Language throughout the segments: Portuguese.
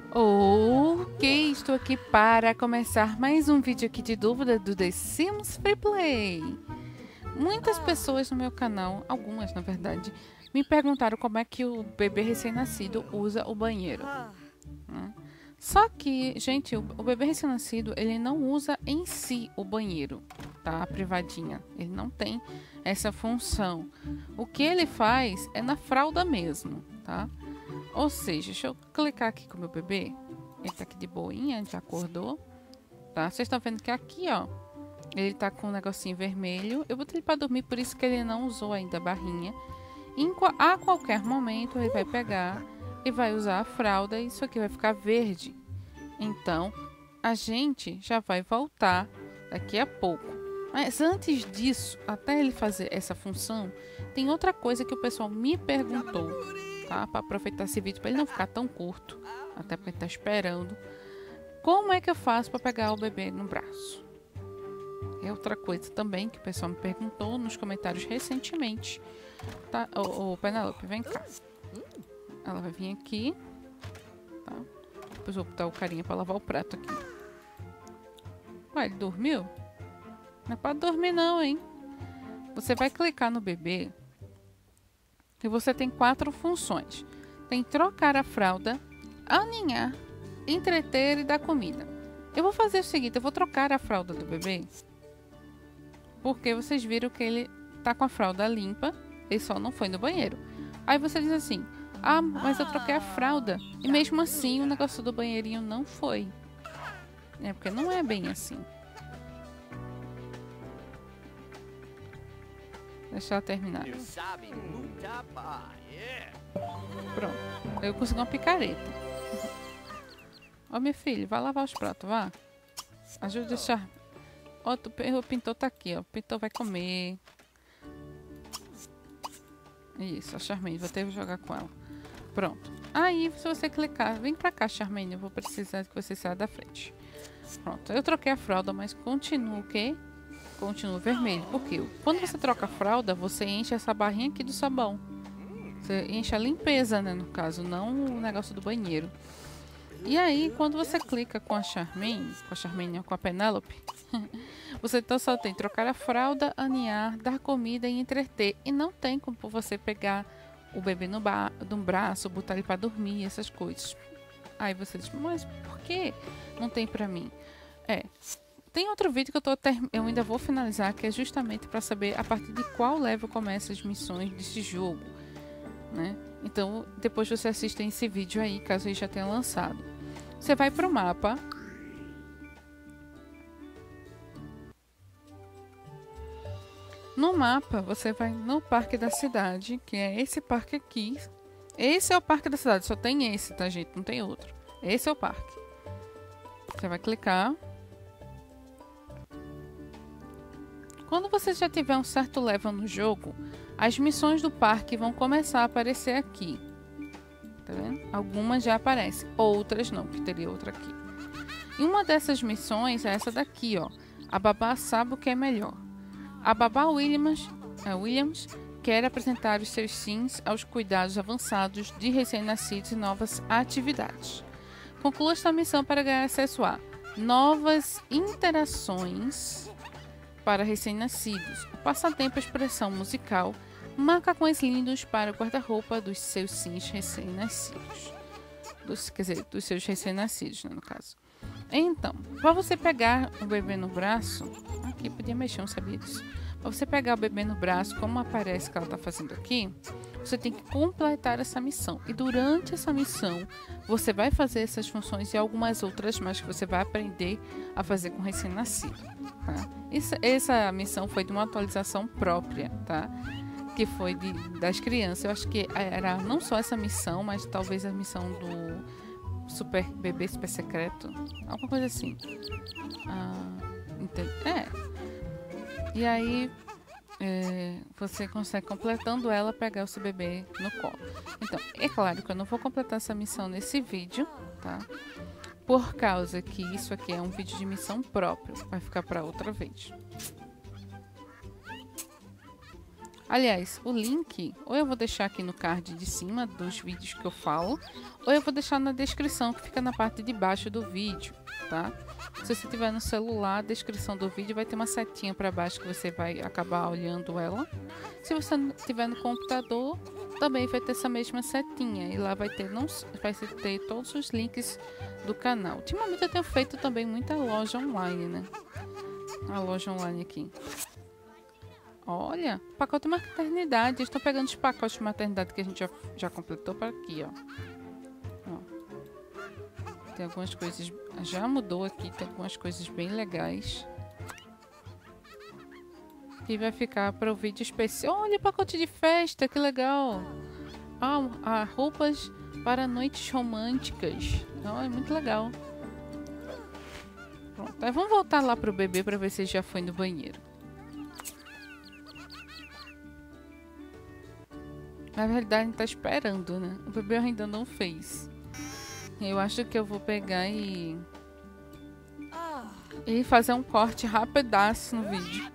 Ok, estou aqui para começar mais um vídeo aqui de dúvida do The Sims Free Play. Muitas pessoas no meu canal, algumas na verdade, me perguntaram como é que o bebê recém-nascido usa o banheiro, né? Só que, gente, o bebê recém-nascido, ele não usa em si o banheiro, tá? A privadinha. Ele não tem essa função. O que ele faz é na fralda mesmo, tá? Ou seja, deixa eu clicar aqui com o meu bebê. Ele tá aqui de boinha, já acordou, tá? Vocês estão vendo que aqui, ó, ele tá com um negocinho vermelho. Eu botei ele pra dormir, por isso que ele não usou ainda a barrinha. A qualquer momento ele vai pegar e vai usar a fralda e isso aqui vai ficar verde. Então, a gente já vai voltar daqui a pouco. Mas antes disso, até ele fazer essa função, tem outra coisa que o pessoal me perguntou, tá? Para aproveitar esse vídeo, para ele não ficar tão curto, até porque ele tá esperando. Como é que eu faço para pegar o bebê no braço? É outra coisa também que o pessoal me perguntou nos comentários recentemente. Tá? Ô, Penelope, vem cá. Ela vai vir aqui, tá? Depois eu vou botar o carinha para lavar o prato aqui. Ué, ele dormiu? Não é para dormir não, hein? Você vai clicar no bebê e você tem 4 funções. Tem trocar a fralda, aninhar, entreter e dar comida. Eu vou fazer o seguinte, eu vou trocar a fralda do bebê, porque vocês viram que ele tá com a fralda limpa, ele só não foi no banheiro. Aí você diz assim, ah, mas eu troquei a fralda e mesmo assim o negócio do banheirinho não foi. É porque não é bem assim. Deixa ela terminar. Pronto. Eu consegui uma picareta. Ó, minha filha, vai lavar os pratos, vá. Ajuda a deixar. Ó, o pintor tá aqui, ó. O pintor vai comer. Isso, a Charmaine. Vou ter que jogar com ela. Pronto. Aí, se você clicar... Vem pra cá, Charmaine. Eu vou precisar que você saia da frente. Pronto. Eu troquei a fralda, mas continua o quê? Continua vermelho. Porque quando você troca a fralda, você enche essa barrinha aqui do sabão. Você enche a limpeza, né? No caso, não o negócio do banheiro. E aí, quando você clica com a Charmaine, com a Penelope, você então só tem trocar a fralda, aninhar, dar comida e entreter. E não tem como você pegar o bebê no braço, botar ele para dormir, essas coisas. Aí você diz, mas por que não tem para mim? Tem outro vídeo que eu ainda vou finalizar, que é justamente para saber a partir de qual level começam as missões desse jogo, né? Então, depois você assiste esse vídeo aí, caso ele já tenha lançado. Você vai para o mapa. No mapa, você vai no parque da cidade, que é esse parque aqui. Esse é o parque da cidade, só tem esse, tá, gente? Não tem outro. Esse é o parque. Você vai clicar. Quando você já tiver um certo level no jogo, as missões do parque vão começar a aparecer aqui. Tá vendo? Algumas já aparecem, outras não, que teria outra aqui. E uma dessas missões é essa daqui, ó. A babá sabe o que é melhor. A babá Williams quer apresentar os seus sims aos cuidados avançados de recém-nascidos e novas atividades. Conclua esta missão para ganhar acesso a novas interações para recém-nascidos, o passatempo expressão musical, macacões lindos para o guarda-roupa dos seus sims recém-nascidos. Dos seus recém-nascidos, né, no caso. Então, para você pegar o bebê no braço, aqui podia mexer, não sabia disso. Para você pegar o bebê no braço, como aparece que ela está fazendo aqui, você tem que completar essa missão. E durante essa missão, você vai fazer essas funções e algumas outras mais que você vai aprender a fazer com recém-nascido. Tá? Essa missão foi de uma atualização própria, tá? Que foi das crianças. Eu acho que era não só essa missão, mas talvez a missão do bebê super secreto, alguma coisa assim. E aí você consegue, completando ela, pegar o seu bebê no colo. Então, é claro que eu não vou completar essa missão nesse vídeo, tá? Por causa que isso aqui é um vídeo de missão próprio, vai ficar para outra vez. Aliás, o link, ou eu vou deixar aqui no card de cima dos vídeos que eu falo, ou eu vou deixar na descrição, que fica na parte de baixo do vídeo, tá? Se você tiver no celular, a descrição do vídeo vai ter uma setinha para baixo que você vai acabar olhando ela. Se você tiver no computador, também vai ter essa mesma setinha. E lá vai ter todos os links do canal. Ultimamente eu tenho feito também muita loja online, né? A loja online aqui. Olha, pacote de maternidade. Estou pegando os pacotes de maternidade que a gente já completou para aqui, ó. Tem algumas coisas... Já mudou aqui, tem algumas coisas bem legais. E vai ficar para o vídeo especial. Olha, pacote de festa, que legal. Roupas para noites românticas. Oh, é muito legal. Pronto, aí vamos voltar lá pro bebê para ver se ele já foi no banheiro. Na verdade, a gente tá esperando, né? O bebê ainda não fez. Eu acho que eu vou pegar e fazer um corte rapidaço no vídeo.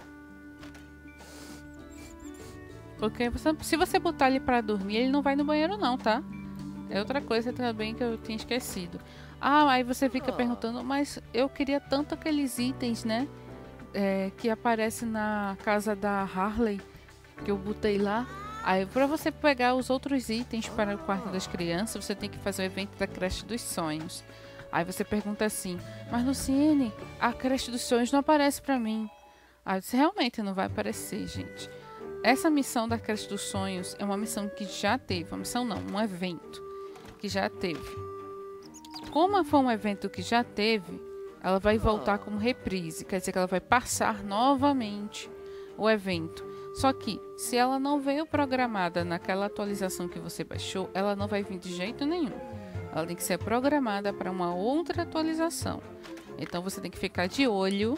Porque se você botar ele pra dormir, ele não vai no banheiro não, tá? É outra coisa também que eu tinha esquecido. Aí você fica perguntando, mas eu queria tanto aqueles itens, né? Que aparecem na casa da Harley, que eu botei lá. Aí, para você pegar os outros itens para o quarto das crianças, você tem que fazer o evento da creche dos sonhos. Aí você pergunta assim, mas Luciene, a creche dos sonhos não aparece para mim. Aí você realmente não vai aparecer, gente. Essa missão da creche dos sonhos é uma missão que já teve, uma missão não, um evento que já teve. Como foi um evento que já teve, ela vai voltar como reprise, quer dizer que ela vai passar novamente o evento. Só que, se ela não veio programada naquela atualização que você baixou, ela não vai vir de jeito nenhum. Ela tem que ser programada para uma outra atualização. Então, você tem que ficar de olho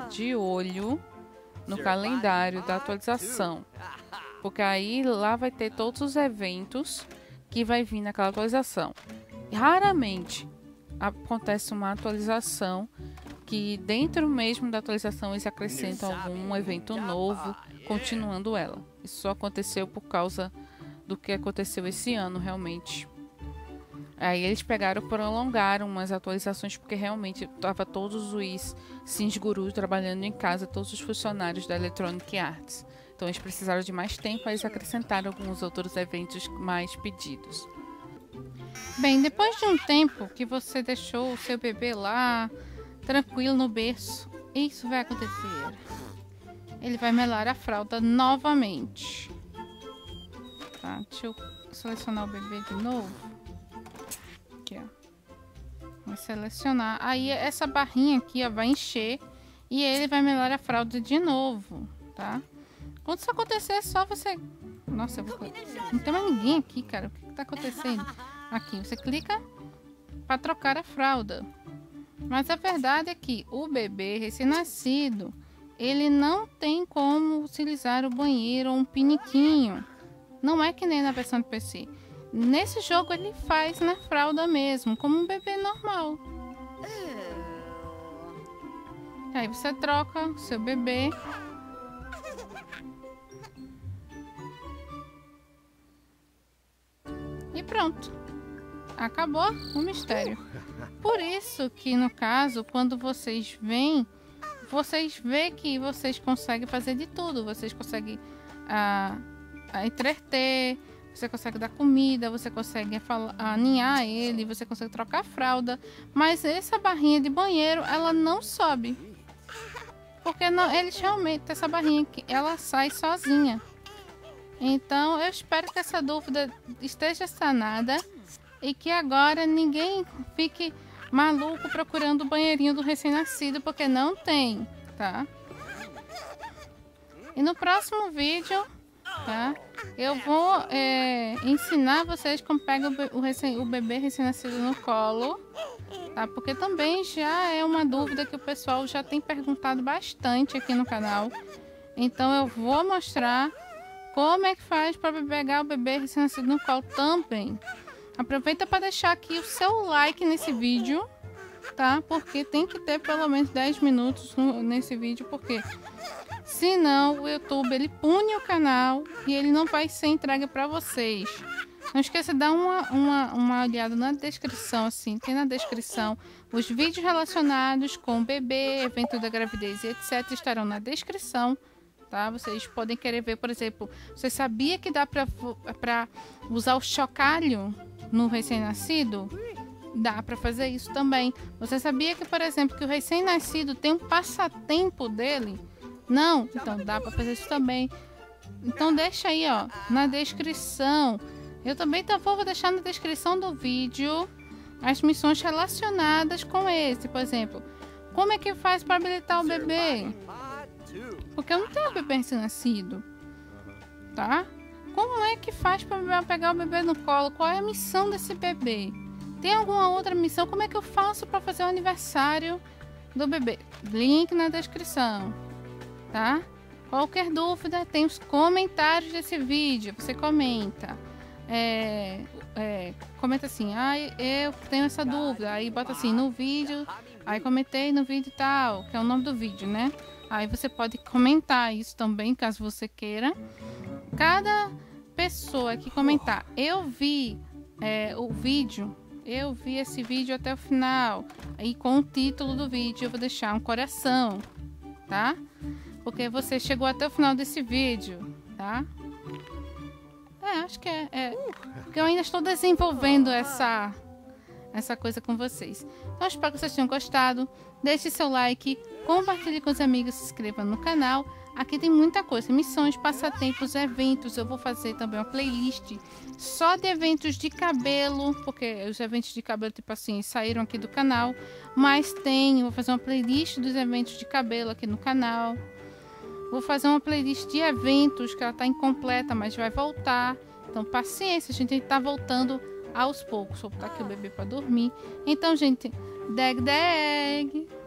no calendário da atualização. Porque aí, lá vai ter todos os eventos que vai vir naquela atualização. Raramente acontece uma atualização que dentro mesmo da atualização eles acrescentam algum evento novo, continuando ela. Isso só aconteceu por causa do que aconteceu esse ano, realmente. Aí eles prolongaram umas atualizações, porque realmente estava todos os Sims Gurus trabalhando em casa, todos os funcionários da Electronic Arts. Então eles precisaram de mais tempo, aí eles acrescentaram alguns outros eventos mais pedidos. Bem, depois de um tempo que você deixou o seu bebê lá, tranquilo no berço, isso vai acontecer. Ele vai melar a fralda novamente. Tá, deixa eu selecionar o bebê de novo. Aqui, ó. Vou selecionar. Aí essa barrinha aqui, ó, vai encher e ele vai melar a fralda de novo, tá? Quando isso acontecer, é só você... Nossa, não tem mais ninguém aqui, cara. O que tá acontecendo? Aqui, você clica para trocar a fralda. Mas a verdade é que o bebê recém-nascido, ele não tem como utilizar o banheiro ou um piniquinho. Não é que nem na versão de PC. Nesse jogo ele faz na fralda mesmo, como um bebê normal. Aí você troca o seu bebê. E pronto. Acabou o mistério. Por isso que, no caso, quando vocês vêm, vocês veem que vocês conseguem fazer de tudo. Vocês conseguem entreter, você consegue dar comida, você consegue aninhar ele, você consegue trocar a fralda. Mas essa barrinha de banheiro, ela não sobe. Porque não, eles realmente, essa barrinha aqui, ela sai sozinha. Então, eu espero que essa dúvida esteja sanada. E que agora ninguém fique maluco procurando o banheirinho do recém-nascido, porque não tem, tá? E no próximo vídeo, tá? Eu vou ensinar vocês como pega o bebê recém-nascido no colo, tá? Porque também já é uma dúvida que o pessoal já tem perguntado bastante aqui no canal. Então eu vou mostrar como é que faz para pegar o bebê recém-nascido no colo também. Aproveita para deixar aqui o seu like nesse vídeo, tá? Porque tem que ter pelo menos 10 minutos nesse vídeo, porque Senão o YouTube ele pune o canal e ele não vai ser entregue para vocês. Não esqueça de dar uma olhada na descrição, assim, tem na descrição os vídeos relacionados com o bebê, evento da gravidez e etc. estarão na descrição, tá? Vocês podem querer ver, por exemplo, você sabia que dá para usar o chocalho no recém-nascido? Dá para fazer isso também. Você sabia que, por exemplo, que o recém-nascido tem um passatempo dele? Não? Então dá para fazer isso também. Então deixa aí, ó, na descrição. Eu também vou deixar na descrição do vídeo as missões relacionadas com esse. Por exemplo, como é que faz para habilitar o bebê? Porque eu não tenho bebê recém-nascido, tá? Como é que faz para pegar o bebê no colo? Qual é a missão desse bebê? Tem alguma outra missão? Como é que eu faço para fazer o aniversário do bebê? Link na descrição, tá? Qualquer dúvida, tem os comentários desse vídeo. Você comenta. Comenta assim, eu tenho essa dúvida. Aí bota assim, no vídeo. Aí comentei no vídeo e tal, que é o nome do vídeo, né? Aí você pode comentar isso também, caso você queira. Cada pessoa que comentar, eu vi esse vídeo até o final. Aí com o título do vídeo eu vou deixar um coração, tá? Porque você chegou até o final desse vídeo, tá? Acho que porque eu ainda estou desenvolvendo essa coisa com vocês. Então, espero que vocês tenham gostado. Deixe seu like, compartilhe com os amigos, se inscreva no canal. Aqui tem muita coisa, missões, passatempos, eventos. Eu vou fazer também uma playlist só de eventos de cabelo, porque os eventos de cabelo, tipo assim, saíram aqui do canal. Mas vou fazer uma playlist dos eventos de cabelo aqui no canal. Vou fazer uma playlist de eventos, que ela tá incompleta, mas vai voltar. Então, paciência, a gente tá voltando aos poucos. Vou botar aqui o bebê para dormir. Então, gente, dag.